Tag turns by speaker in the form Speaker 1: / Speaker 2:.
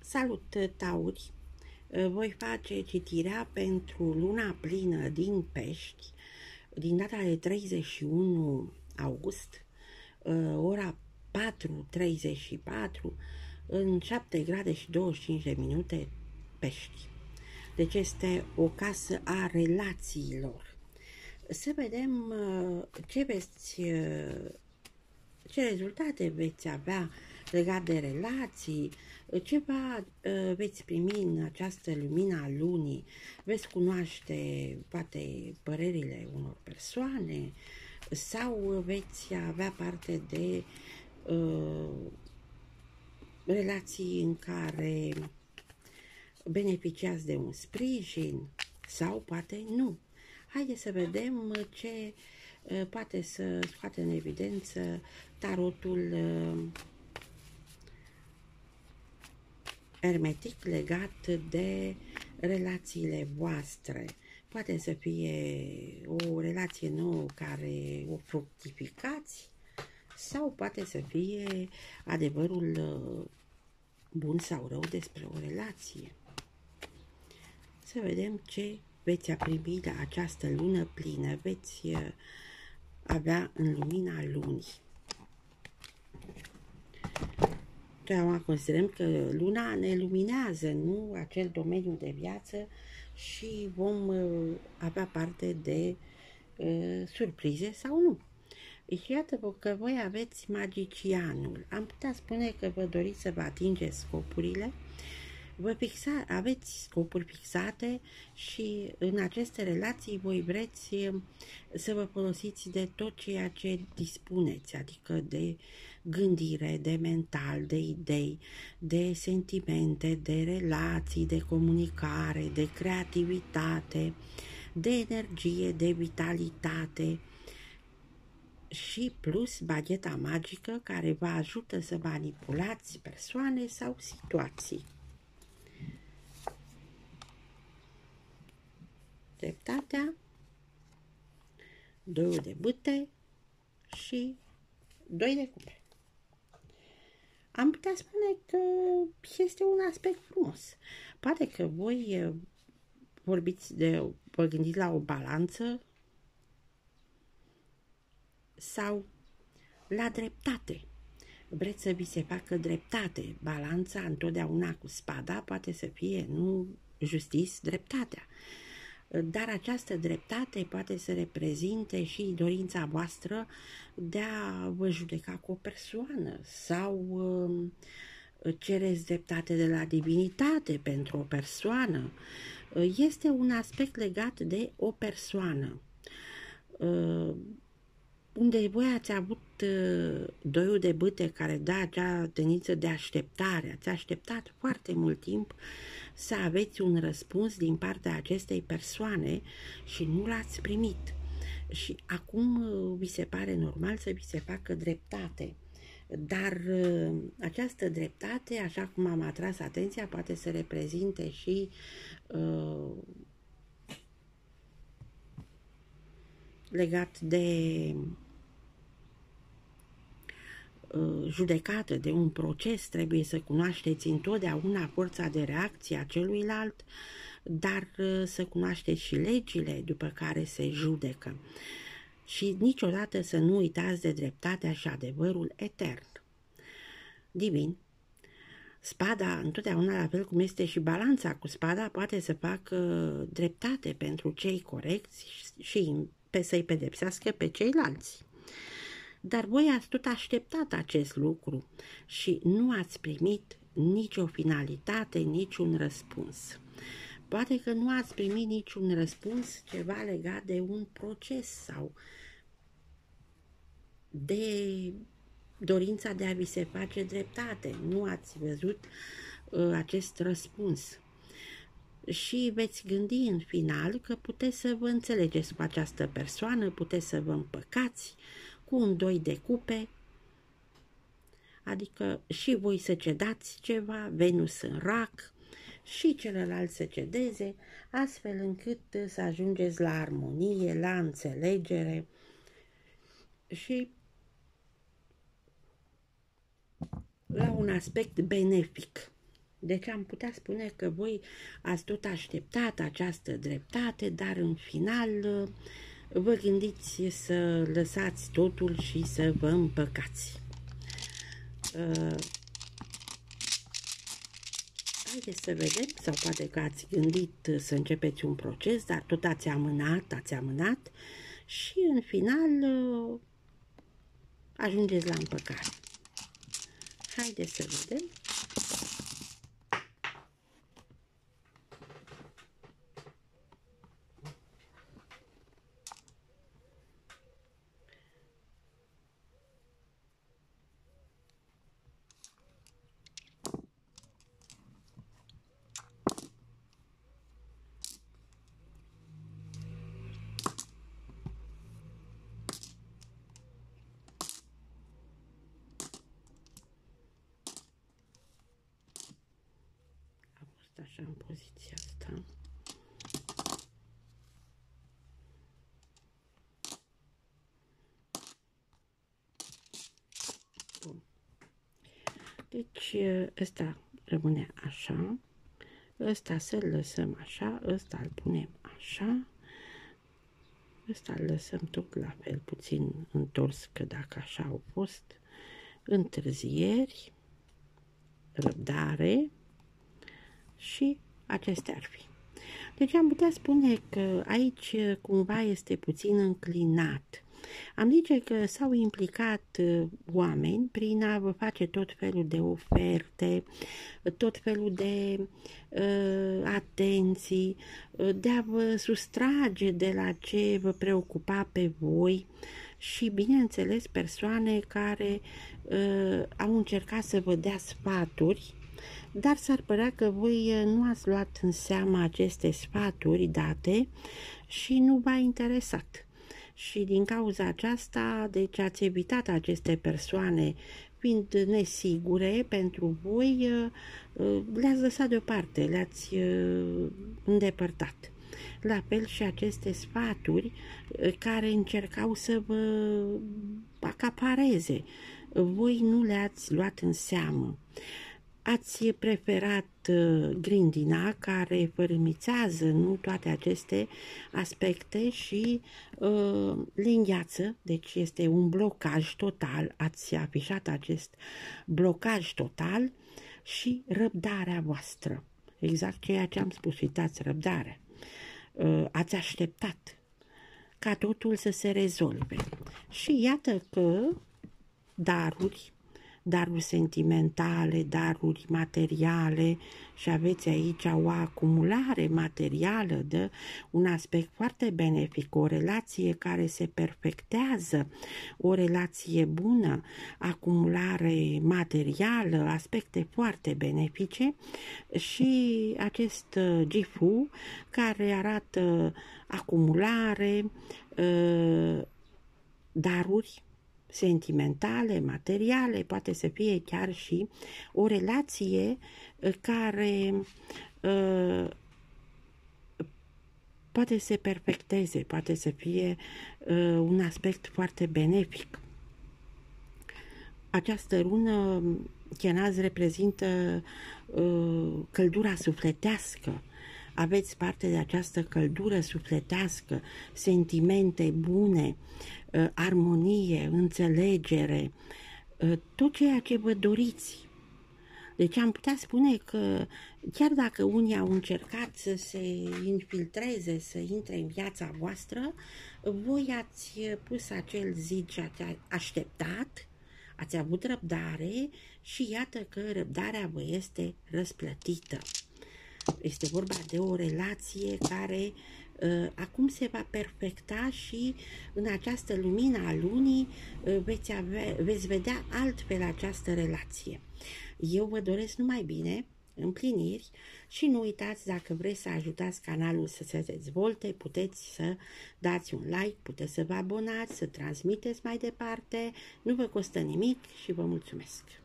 Speaker 1: Salut, tauri! Voi face citirea pentru luna plină din Pești, din data de 31 august, ora 4:34, în 7 grade și 25 de minute Pești. Deci este o casă a relațiilor. Să vedem ce rezultate veți avea legat de relații, ceva veți primi în această lumină a lunii, veți cunoaște poate părerile unor persoane sau veți avea parte de relații în care beneficiați de un sprijin sau poate nu. Haideți să vedem ce poate să scoate în evidență tarotul hermetic legat de relațiile voastre. Poate să fie o relație nouă care o fructificați sau poate să fie adevărul bun sau rău despre o relație. Să vedem ce veți primi la această lună plină, veți avea în lumina lunii. Totdeauna considerăm că luna ne luminează, nu acel domeniu de viață, și vom avea parte de surprize sau nu. Și iată că voi aveți magicianul. Am putea spune că vă doriți să vă atingeți scopurile, aveți scopuri fixate și în aceste relații voi vreți să vă folosiți de tot ceea ce dispuneți, adică de gândire, de mental, de idei, de sentimente, de relații, de comunicare, de creativitate, de energie, de vitalitate și plus bagheta magică care vă ajută să manipulați persoane sau situații. Dreptatea, 2 de bâte și 2 de cupe. Am putea spune că este un aspect frumos. Poate că voi vă gândiți la o balanță sau la dreptate. Vreți să vi se facă dreptate. Balanța întotdeauna cu spada poate să fie nu justice, dreptatea. Dar această dreptate poate să reprezinte și dorința voastră de a vă judeca cu o persoană sau cereți dreptate de la divinitate pentru o persoană. Este un aspect legat de o persoană. Unde voi ați avut 2 de bâte care dă acea tendință de așteptare, ați așteptat foarte mult timp să aveți un răspuns din partea acestei persoane și nu l-ați primit. Și acum vi se pare normal să vi se facă dreptate. Dar această dreptate, așa cum am atras atenția, poate să reprezinte și legat de judecată, de un proces. Trebuie să cunoașteți întotdeauna forța de reacție a celuilalt, dar să cunoașteți și legile după care se judecă. Și niciodată să nu uitați de dreptatea și adevărul etern. Divin. Spada, întotdeauna, la fel cum este și balanța cu spada, poate să facă dreptate pentru cei corecți și să-i pedepsească pe ceilalți. Dar voi ați tot așteptat acest lucru și nu ați primit nicio finalitate, niciun răspuns. Poate că nu ați primit niciun răspuns, ceva legat de un proces sau de dorința de a vi se face dreptate. Nu ați văzut acest răspuns. Și veți gândi în final că puteți să vă înțelegeți cu această persoană, puteți să vă împăcați cu un 2 de cupe, adică și voi să cedați ceva, Venus în rac, și celălalt să cedeze, astfel încât să ajungeți la armonie, la înțelegere și la un aspect benefic. Deci am putea spune că voi ați tot așteptat această dreptate, dar în final vă gândiți să lăsați totul și să vă împăcați. Haideți să vedem, sau poate că ați gândit să începeți un proces, dar tot ați amânat și în final ajungeți la împăcare. Haideți să vedem. Așa, în poziția asta. Bun. Deci, ăsta rămâne așa. Ăsta să-l lăsăm așa. Ăsta îl punem așa. Ăsta îl lăsăm tot la fel, puțin întors, că dacă așa au fost întârzieri, răbdare, și acestea ar fi. Deci am putea spune că aici cumva este puțin înclinat. Am zice că s-au implicat oameni prin a vă face tot felul de oferte, tot felul de atenții, de a vă sustrage de la ce vă preocupa pe voi și, bineînțeles, persoane care au încercat să vă dea sfaturi, dar s-ar părea că voi nu ați luat în seamă aceste sfaturi date și nu v-a interesat. Și din cauza aceasta, deci ați evitat aceste persoane fiind nesigure pentru voi, le-ați lăsat deoparte, le-ați îndepărtat. La fel și aceste sfaturi care încercau să vă acapareze, voi nu le-ați luat în seamă. Ați preferat grindina care fărâmițează nu toate aceste aspecte și le îngheață, deci este un blocaj total, ați afișat acest blocaj total și răbdarea voastră, exact ceea ce am spus, uitați, răbdarea. Ați așteptat ca totul să se rezolve și iată că daruri sentimentale, daruri materiale și aveți aici o acumulare materială de un aspect foarte benefic, o relație care se perfectează, o relație bună, acumulare materială, aspecte foarte benefice și acest gifu care arată acumulare, daruri sentimentale, materiale, poate să fie chiar și o relație care poate să se perfecteze, poate să fie un aspect foarte benefic. Această rună Chenaz reprezintă căldura sufletească. Aveți parte de această căldură sufletească, sentimente bune, armonie, înțelegere, tot ceea ce vă doriți. Deci am putea spune că chiar dacă unii au încercat să se infiltreze, să intre în viața voastră, voi ați pus acel zid și ați așteptat, ați avut răbdare și iată că răbdarea vă este răsplătită. Este vorba de o relație care acum se va perfecta și în această lumină a lunii veți vedea altfel această relație. Eu vă doresc numai bine, împliniri și nu uitați, dacă vreți să ajutați canalul să se dezvolte, puteți să dați un like, puteți să vă abonați, să transmiteți mai departe, nu vă costă nimic și vă mulțumesc!